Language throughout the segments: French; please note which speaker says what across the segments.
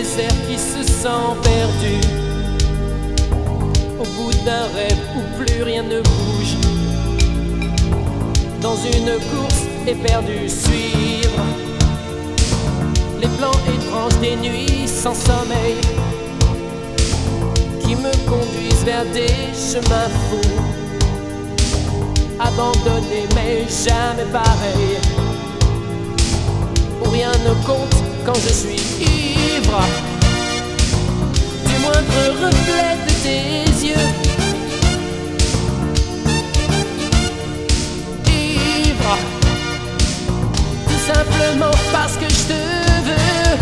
Speaker 1: désert qui se sent perdu, au bout d'un rêve où plus rien ne bouge, dans une course éperdue, suivre les plans étranges des nuits sans sommeil qui me conduisent vers des chemins fous, abandonnés mais jamais pareils, où rien ne compte quand je suis ivre du moindre reflet de tes yeux. Ivre, tout simplement parce que je te veux.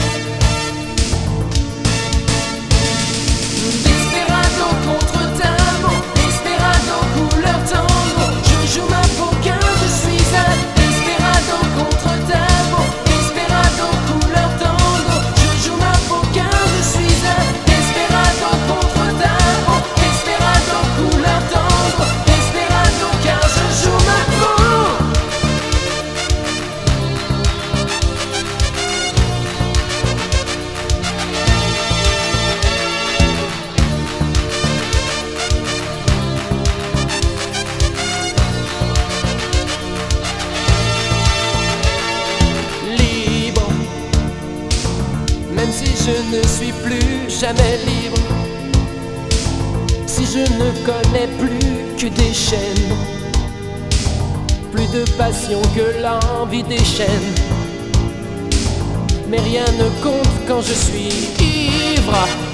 Speaker 1: Desperado contre Tango, Desperado couleur tango, je joue ma peau car je suis un Desperado contre Tango, Desperado couleur tango, je joue ma peau car je suis un Desperado contre Tango, Desperado couleur tango, Desperado car je joue ma peau. Même si je ne suis plus jamais libre, si je ne connais plus que des chaînes, plus de passion que l'envie des chaînes, mais rien ne compte quand je suis ivre